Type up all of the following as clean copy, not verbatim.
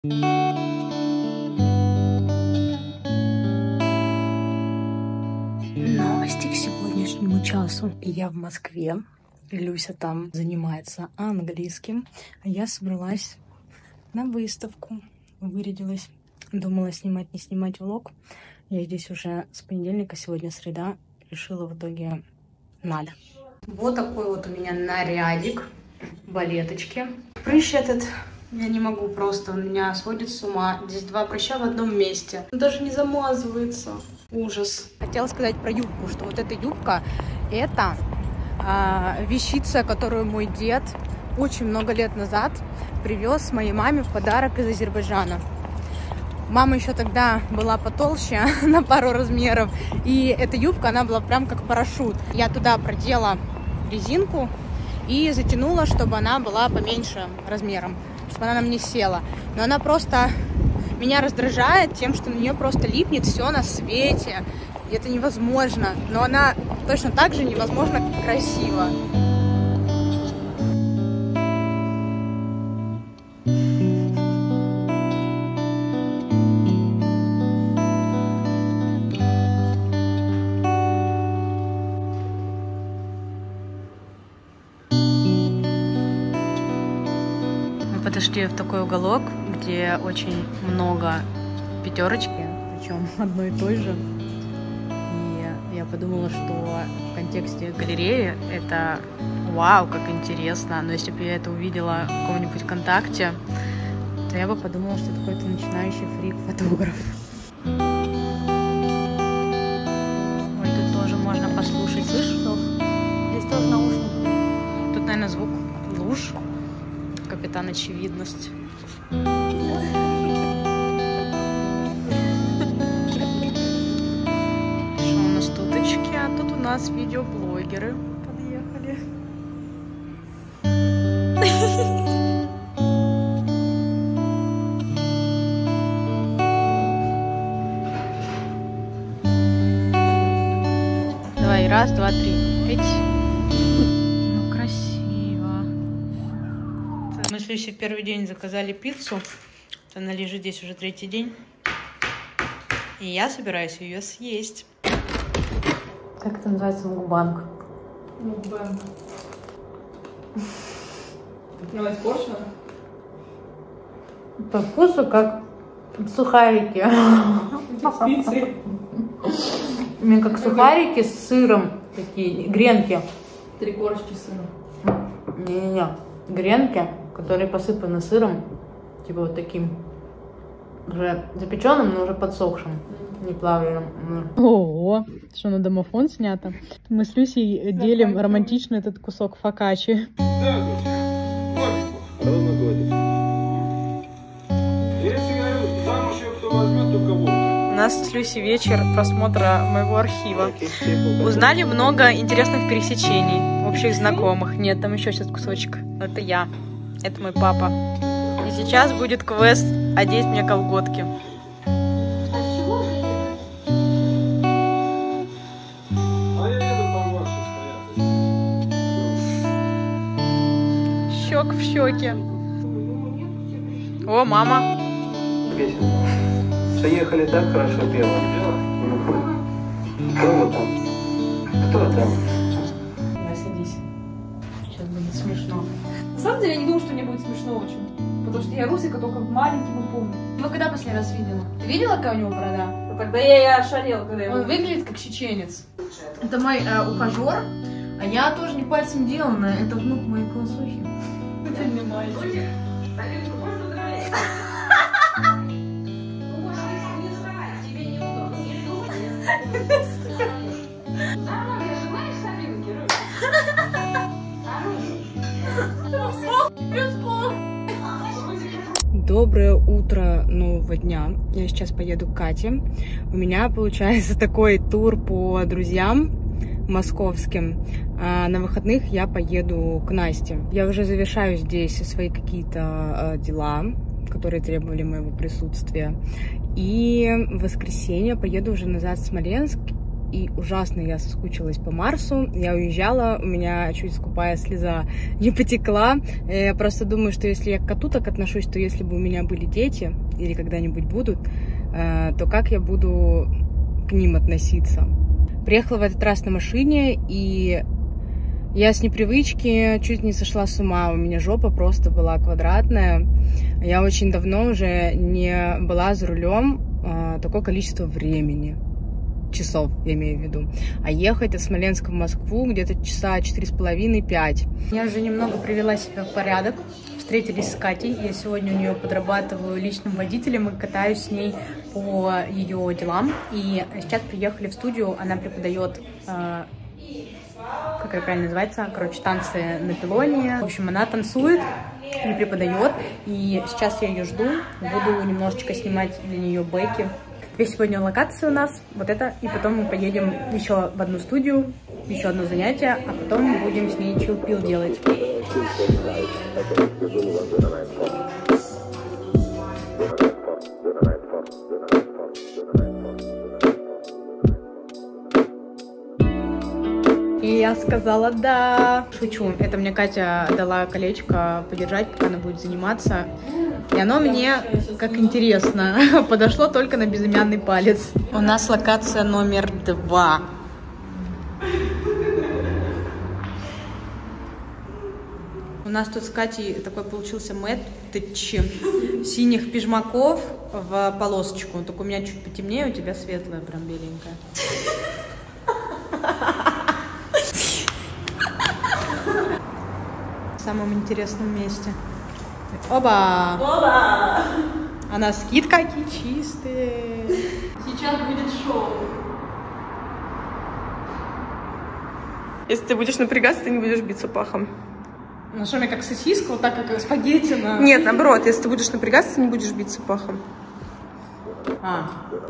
Новости к сегодняшнему часу. Я в Москве. Люся там занимается английским. А я собралась на выставку. Вырядилась. Думала снимать, не снимать влог. Я здесь уже с понедельника, сегодня среда. Решила в итоге надо. Вот такой вот у меня нарядик. Балеточки. Прыщ этот я не могу просто. Он меня сводит с ума. Здесь 2 прыща в одном месте. Он даже не замазывается. Ужас. Хотела сказать про юбку, что вот эта юбка, это вещица, которую мой дед очень много лет назад привез моей маме в подарок из Азербайджана. Мама еще тогда была потолще на пару размеров, и эта юбка, она была прям как парашют. Я туда продела резинку и затянула, чтобы она была поменьше размером, чтобы она нам не села. Но она просто меня раздражает тем, что на нее просто липнет все на свете. И это невозможно. Но она точно так же невозможно красиво. Мы подошли в такой уголок, где очень много пятерочки, причем одной и той же. И я подумала, что в контексте галереи это вау, как интересно. Но если бы я это увидела в каком-нибудь ВКонтакте, то я бы подумала, что это какой-то начинающий фрик-фотограф. Ой, тут тоже можно послушать. Слышишь? Здесь тоже наушники. Тут, наверное, звук луж. Капитан Очевидность. Что у нас туточки? А тут у нас видеоблогеры подъехали. Давай, раз, два, три. Ну, красиво. Мы с Люсей в первый день заказали пиццу. Она лежит здесь уже 3-й день. И я собираюсь ее съесть. Как это называется? Мукбанг. Мукбанг. Ну, это вкусно? По вкусу как сухарики. С пиццей. У меня как сухарики с сыром. Такие гренки. 3 корочки сыра. Не-не-не. Гренки, которые посыпаны сыром. Типа вот таким. Уже запеченным, но уже подсохшим. Неплавленным. Ого, что на домофон снято. Мы с Люсей делим романтично этот кусок фокаччи. У нас с Люсей вечер просмотра моего архива. Узнали много интересных пересечений, общих знакомых. Нет, там еще сейчас кусочек. Это я. Это мой папа. И сейчас будет квест «Одеть мне колготки». Щек в щеке. О, мама. Песенку. Поехали так хорошо пела. Кто там? Кто там? Давай, садись. Сейчас будет смешно. На самом деле, я не думаю, что мне будет смешно очень. Потому что я Русика только маленьким и помню. Вы когда последний раз видела? Ты видела, какая у него борода? Но тогда я и ошалела, когда я Он выглядит как чеченец. Это мой ухажер, а я тоже не пальцем делана. Это внук моей классухи. не мальчик. Доброе утро нового дня. Я сейчас поеду к Кате. У меня получается такой тур по друзьям московским. А на выходных я поеду к Насте. Я уже завершаю здесь свои какие-то дела, которые требовали моего присутствия. И в воскресенье поеду уже назад в Смоленск и ужасно я соскучилась по Марсу. Я уезжала, у меня чуть скупая слеза не потекла. Я просто думаю, что если я к коту так отношусь, то если бы у меня были дети, или когда-нибудь будут, то как я буду к ним относиться? Приехала в этот раз на машине, и я с непривычки чуть не сошла с ума. У меня жопа просто была квадратная. Я очень давно уже не была за рулем такое количество времени. Часов, я имею в виду. А ехать от Смоленска в Москву где-то часа 4,5-5. Я уже немного привела себя в порядок. Встретились с Катей. Я сегодня у нее подрабатываю личным водителем и катаюсь с ней по ее делам. И сейчас приехали в студию. Она преподает, как это правильно называется, короче, танцы на пилоне. В общем, она танцует и преподает. И сейчас я ее жду. Буду немножечко снимать для нее бэки. Две сегодня локации у нас, вот это, и потом мы поедем еще в одну студию, еще одно занятие, а потом мы будем с ней чилл-пил делать. И я сказала да. Шучу, это мне Катя дала колечко подержать, пока она будет заниматься. И оно мне, как интересно, подошло только на безымянный палец. У нас локация номер 2. У нас тут с Катей такой получился мэтч синих пижмаков в полосочку. Только у меня чуть потемнее, у тебя светлая, прям беленькая. В самом интересном месте. Оба! Оба! А носки какие чистые. Сейчас будет шоу. Если ты будешь напрягаться, ты не будешь биться пахом. Ну что, мне как сосиска, вот так, как спагетти на... Нет, наоборот, если ты будешь напрягаться, ты не будешь биться пахом. А.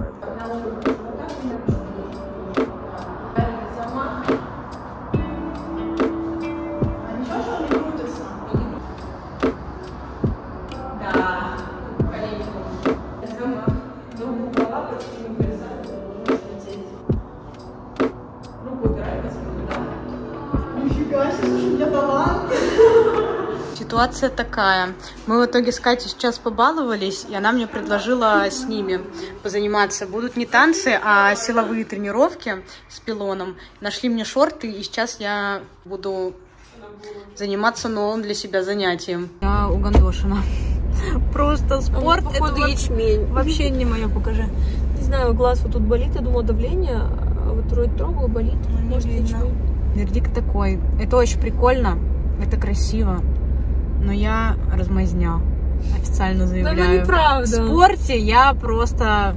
Ситуация такая. Мы в итоге с Катей сейчас побаловались, и она мне предложила с ними позаниматься. Будут не танцы, а силовые тренировки с пилоном. Нашли мне шорты, и сейчас я буду заниматься новым для себя занятием. Я угандошена. Просто спорт, это ячмень. Вообще не мое, покажи. Не знаю, глаз вот тут болит, я думала давление, а вот вроде трогала, болит. Может, ячмень. Вердикт такой. Это очень прикольно, это красиво. Но я размазня. Официально заявляю. Да, ну неправда. В спорте я просто...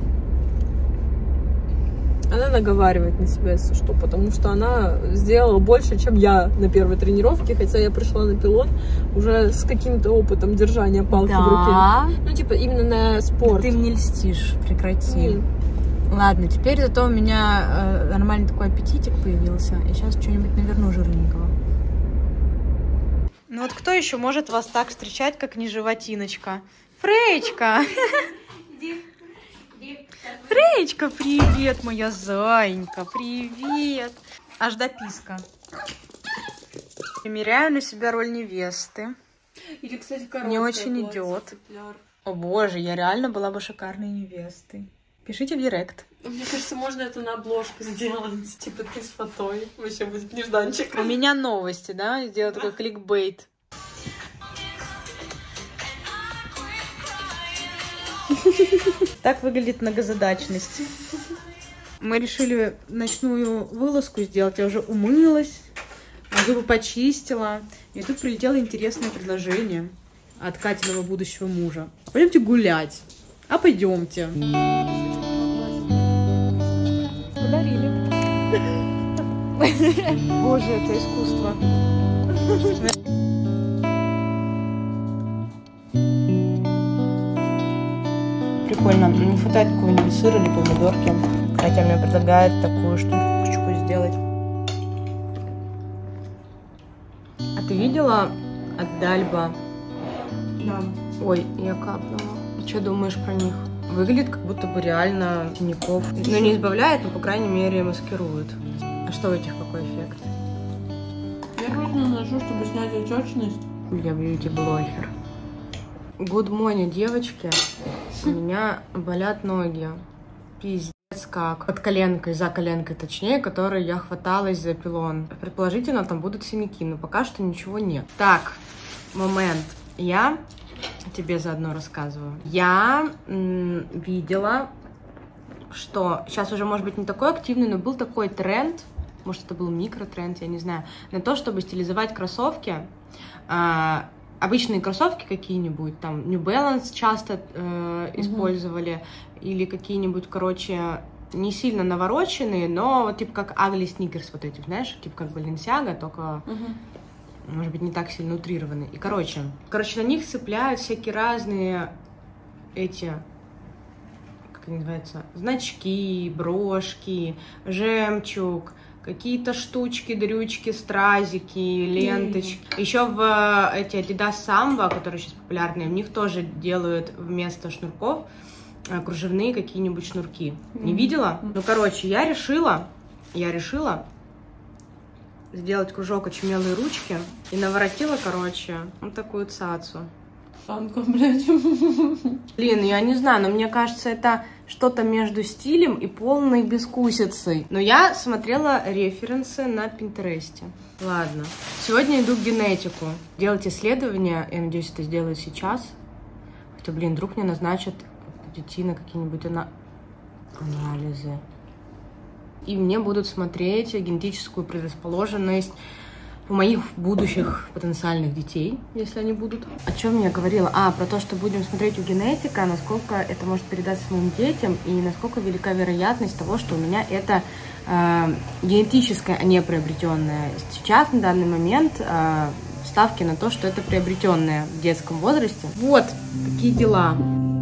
Она наговаривает на себя, если что, потому что она сделала больше, чем я на первой тренировке, хотя я пришла на пилон уже с каким-то опытом держания палки в руке. Ну, типа, именно на спорт. Ты мне льстишь, прекрати. Ладно, теперь зато у меня нормальный такой аппетитик появился. И сейчас что-нибудь наверну жирненького. Ну вот кто еще может вас так встречать, как не животиночка? Фреечка! Фреечка, привет, моя зайенька, привет! Аж до писка. Примеряю на себя роль невесты. Или, кстати, мне очень идет. О боже, я реально была бы шикарной невестой. Пишите в директ. Мне кажется, можно это на обложку сделать. Типа ты с фатой. Вообще будет нежданчик. У меня новости, да? Сделать такой кликбейт. Так выглядит многозадачность. Мы решили ночную вылазку сделать. Я уже умылась, зубы почистила. И тут прилетело интересное предложение от Катиного будущего мужа. Пойдемте гулять. А пойдемте. Подарили. Боже, это искусство. Прикольно. Не хватает какого-нибудь сыра или помидорки. Катя мне предлагает такую штучку сделать. А ты видела от Дальба? Да. Ой, я капнула. Что думаешь про них? выглядит как будто бы реально синяков. Ну, не избавляет, но, по крайней мере, маскирует. А что у этих какой эффект? Я просто наношу, чтобы снять отечность. Я бьюти-блогер. Good morning, девочки. У меня болят ноги. Пиздец как. Под коленкой, за коленкой точнее, которой я хваталась за пилон. Предположительно, там будут синяки, но пока что ничего нет. Так, момент. Я тебе заодно рассказываю. Я видела, что сейчас уже, может быть, не такой активный, но был такой тренд, может, это был микротренд, я не знаю, на то, чтобы стилизовать кроссовки. Обычные кроссовки какие-нибудь, там, New Balance часто использовали, или какие-нибудь, короче, не сильно навороченные, но вот типа как Ugly Sneakers вот эти, знаешь, типа как Balenciaga, только, может быть, не так сильно утрированные. И, короче, на них цепляют всякие разные эти, как они называются, значки, брошки, жемчуг, какие-то штучки, дрючки, стразики, ленточки. Еще в эти Adidas Samba, которые сейчас популярные, в них тоже делают вместо шнурков кружевные какие-нибудь шнурки. Не видела? Ну, короче, я решила сделать кружок очумелые ручки и наворотила, короче, вот такую цацу. Санка, блядь. Блин, я не знаю, но мне кажется, это что-то между стилем и полной бескусицей. Но я смотрела референсы на Пинтересте. Ладно. Сегодня иду к генетику. Делать исследования. Я надеюсь, это сделаю сейчас. Хотя, блин, вдруг мне назначат идти на какие-нибудь анализы. И мне будут смотреть генетическую предрасположенность у моих будущих потенциальных детей, если они будут. О чем я говорила? Про то, что будем смотреть у генетика, насколько это может передаться моим детям, и насколько велика вероятность того, что у меня это генетическое, а не приобретенное. Сейчас, на данный момент, ставки на то, что это приобретенное в детском возрасте. Вот такие дела.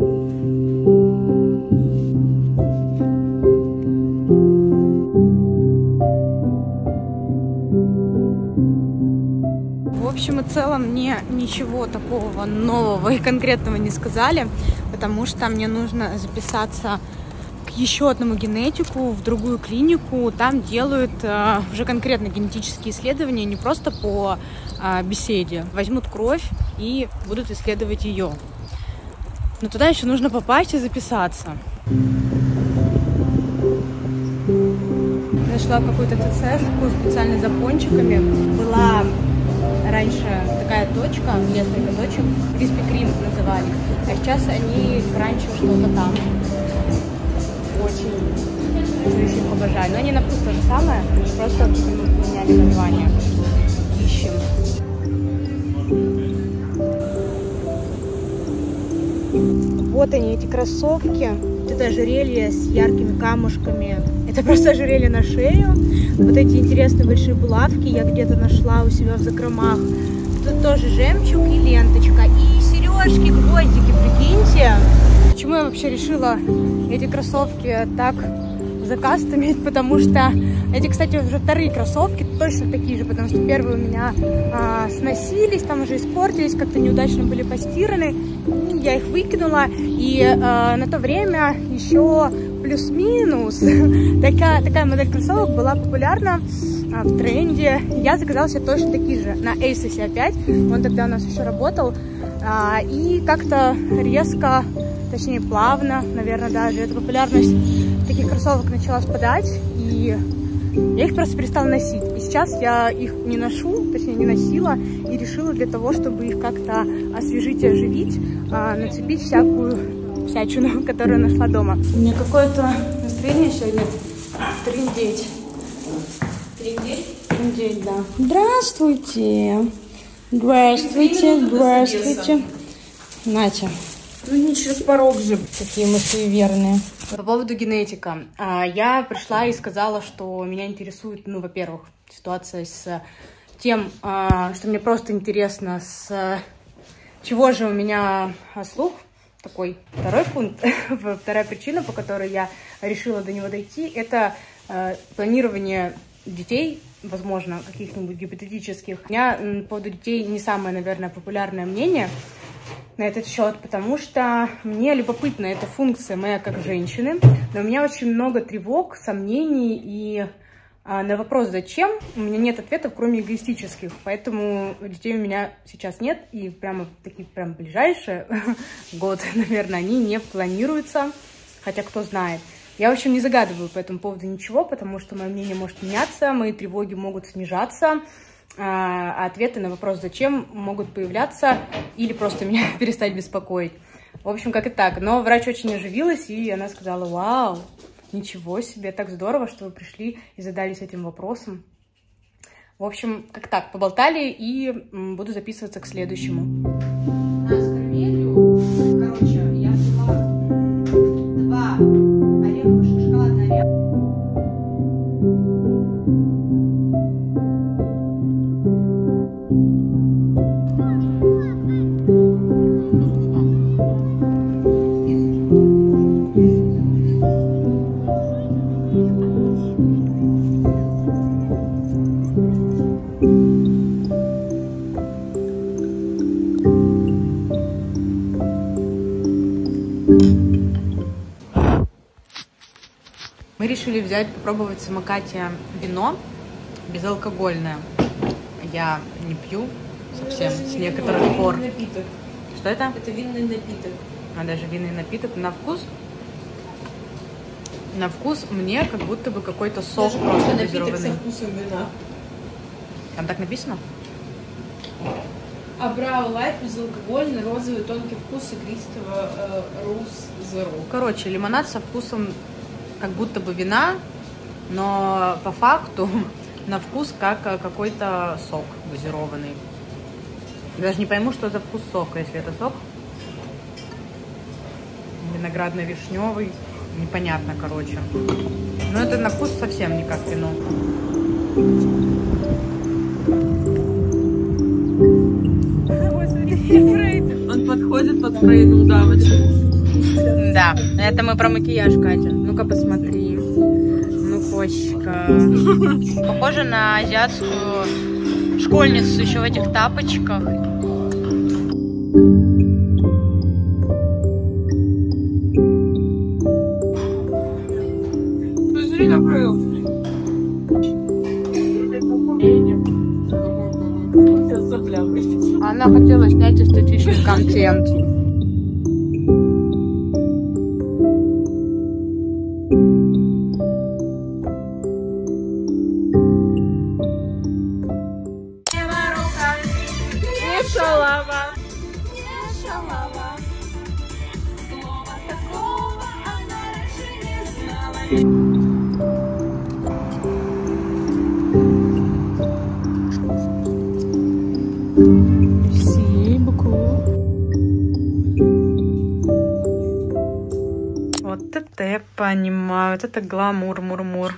В общем и целом мне ничего такого нового и конкретного не сказали, потому что мне нужно записаться к еще одному генетику в другую клинику. Там делают уже конкретно генетические исследования, не просто по беседе. Возьмут кровь и будут исследовать ее. Но туда еще нужно попасть и записаться. Нашла какую-то ТЦ специально за пончиками. Была раньше такая точка, несколько точек, Krispy Kreme называли, а сейчас они раньше что-то там. Очень их обожаю. Но они на вкус то же самое, просто меняли название. Ищем. Вот они, эти кроссовки. Это ожерелье с яркими камушками. Это просто ожерелье на шею. Вот эти интересные большие булавки я где-то нашла у себя в закромах. Тут тоже жемчуг и ленточка. И сережки, гвоздики, прикиньте. Почему я вообще решила эти кроссовки так закастомить? Потому что эти, кстати, уже вторые кроссовки, точно такие же, потому что первые у меня сносились, там уже испортились, как-то неудачно были постираны. Я их выкинула, и на то время еще плюс-минус такая модель кроссовок была популярна в тренде. Я заказала себе точно такие же на Asos опять, он тогда у нас еще работал, и как-то резко, точнее плавно, наверное, даже эта популярность таких кроссовок начала спадать, и я их просто перестала носить. И сейчас я их не ношу, точнее не носила, и решила для того, чтобы их как-то освежить и оживить, нацепить всячину, которую нашла дома. У меня какое-то настроение сегодня трындеть. Трындеть, да. Здравствуйте. Здравствуйте, здравствуйте. Натя. Ну не через порог же. Какие мы суеверные. По поводу генетика. Я пришла и сказала, что меня интересует, ну, во-первых, ситуация с тем, что мне просто интересно, с чего же у меня слух. Такой второй пункт, вторая причина, по которой я решила до него дойти, это планирование детей, возможно, каких-нибудь гипотетических. У меня по поводу детей не самое, наверное, популярное мнение. на этот счет, потому что мне любопытна эта функция моя как женщины, но у меня очень много тревог, сомнений, и на вопрос «зачем?» у меня нет ответов, кроме эгоистических, поэтому детей у меня сейчас нет, и прямо такие прям ближайшие год, наверное, они не планируются, хотя кто знает. Я, в общем, не загадываю по этому поводу ничего, потому что мое мнение может меняться, мои тревоги могут снижаться, а ответы на вопрос «зачем?» могут появляться или просто меня перестать беспокоить. В общем, как и так. Но врач очень оживилась, и она сказала: «Вау, ничего себе, так здорово, что вы пришли и задались этим вопросом». В общем, как так, поболтали, и буду записываться к следующему. Нас кормили, короче, я взяла 2 ореховых шоколадных ореха. Мы решили попробовать в самокате вино безалкогольное. Я не пью совсем с некоторых пор. Напиток. Что это? Это винный напиток. А даже винный напиток. На вкус мне как будто бы какой-то сок даже просто напиток газированный. со вкусом вина. Там так написано? Абрау Лайт, безалкогольный, розовый, тонкий вкус игристого Роуз Зеро. Короче, лимонад со вкусом как будто бы вина, но по факту на вкус как какой-то сок газированный. Даже не пойму, что за вкус сока, если это сок. Виноградно-вишневый. Непонятно, короче. Но это на вкус совсем не как вино. Он подходит под Фрейду дамочку. Да, это мы про макияж, Катя. Ну-ка посмотри. Ну, кочка. Похоже на азиатскую школьницу еще в этих тапочках. Посмотри, какой. Она хотела снять эстетичный контент. Вот это я понимаю, вот это гламур, мур-мур.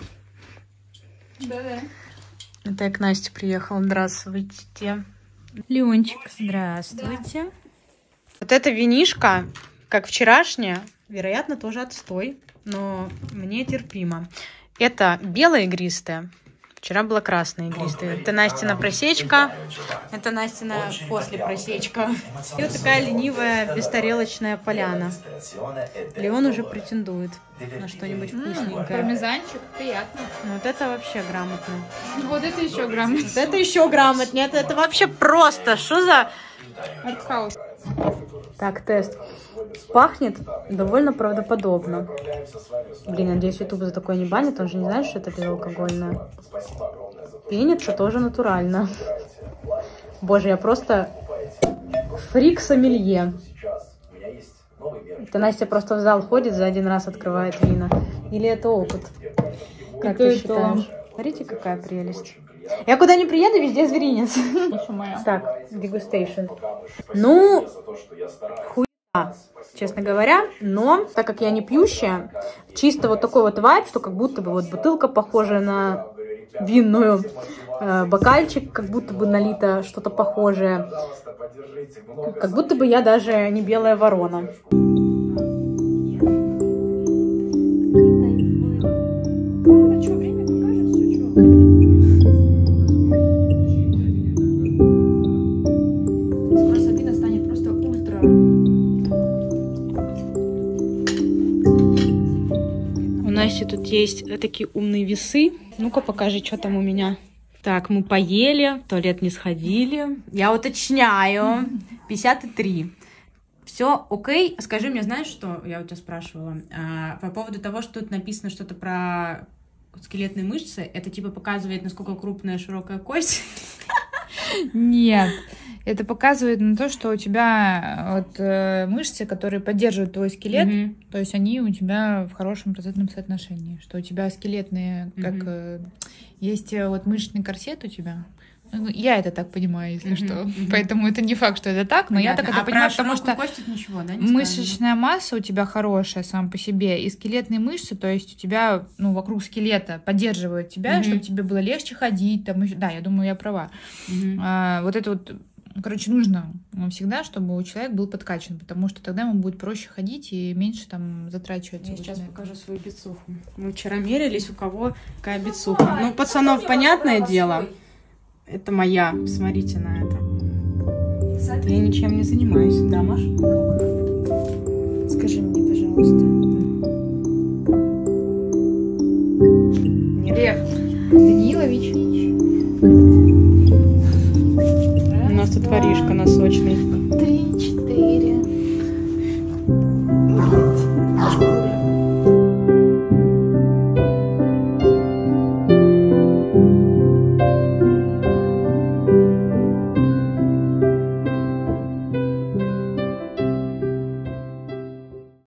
Да-да. Это я к Насте приехала. Здравствуйте. Леончик, здравствуйте. Да. Вот эта винишка, как вчерашняя, вероятно, тоже отстой, но мне терпимо. Это белая игристая. Вчера была красная игристая. Это Настина просечка. Это Настина после просечка. И вот такая ленивая бестарелочная поляна. Леон уже претендует на что-нибудь вкусненькое. Пармезанчик, приятно. Вот это вообще грамотно. Вот это еще грамотно. Вот это еще грамотнее. Это вообще просто. Что за... Артхаус. Так, тест. Пахнет довольно правдоподобно. Блин, надеюсь, YouTube за такое не банит. Он же не знает, что это безалкогольное. Пенится тоже натурально. Боже, я просто фрик-сомелье. Это Настя просто в зал ходит, за один раз открывает вина. Или это опыт? Как ты считаешь? Смотрите, какая прелесть. Я куда ни приеду, везде зверинец. Так, дегустейшн. Ну, хуйня, честно говоря. Но, так как я не пьющая, чисто вот такой вот вайб, что как будто бы вот бутылка похожая на винную, бокальчик как будто бы налито что-то похожее. Как будто бы я даже не белая ворона. Насти тут есть такие умные весы. Ну-ка покажи, что там у меня. Так, мы поели, в туалет не сходили. Я уточняю. 53. Все окей. Скажи мне, знаешь, что я у тебя спрашивала? По поводу того, что тут написано что-то про скелетные мышцы. Это типа показывает, насколько крупная широкая кость? Нет. Это показывает на то, что у тебя вот мышцы, которые поддерживают твой скелет, то есть они у тебя в хорошем процентном соотношении. Что у тебя скелетные, как есть вот мышечный корсет у тебя. Ну, я это так понимаю, если что. Поэтому это не факт, что это так, но я так это понимаю, потому что ничего, да, мышечная масса у тебя хорошая сама по себе, и скелетные мышцы, то есть у тебя, ну, вокруг скелета поддерживают тебя, чтобы тебе было легче ходить, там, да, я думаю, я права. Вот это вот, короче, нужно всегда, чтобы у человека был подкачан, потому что тогда ему будет проще ходить и меньше там затрачиваться. Я сейчас покажу свою бицуху. Мы вчера мерились, у кого какая бицуха. Ну, пацанов, понятное дело. Это моя. Смотрите на это. Я ничем не занимаюсь. Да, Маш? Скажи мне, пожалуйста. Лев Данилович. У нас тут воришка носочный.